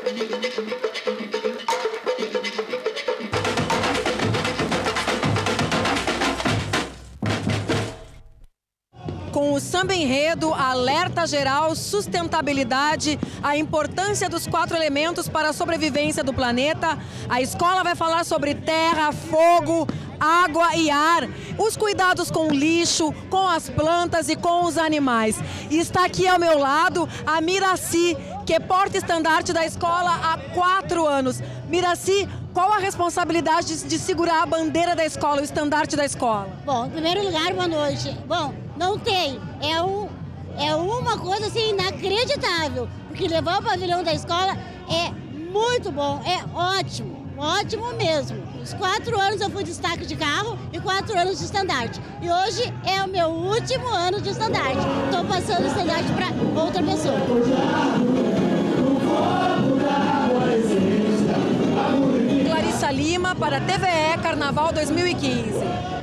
Com o samba enredo, alerta geral, sustentabilidade, a importância dos 4 elementos para a sobrevivência do planeta, a escola vai falar sobre terra, fogo, água e ar, os cuidados com o lixo, com as plantas e com os animais. E está aqui ao meu lado a Miraci, que é porta-estandarte da escola há 4 anos. Miraci, qual a responsabilidade de segurar a bandeira da escola, o estandarte da escola? Bom, em primeiro lugar, boa noite. Bom, não tem. É uma coisa assim inacreditável, porque levar o pavilhão da escola é muito bom, é ótimo, ótimo mesmo. Os 4 anos eu fui destaque de carro e 4 anos de estandarte. E hoje é o meu último ano de estandarte. Estou passando o estandarte para outra pessoa. Clarissa Lima para TVE Carnaval 2015.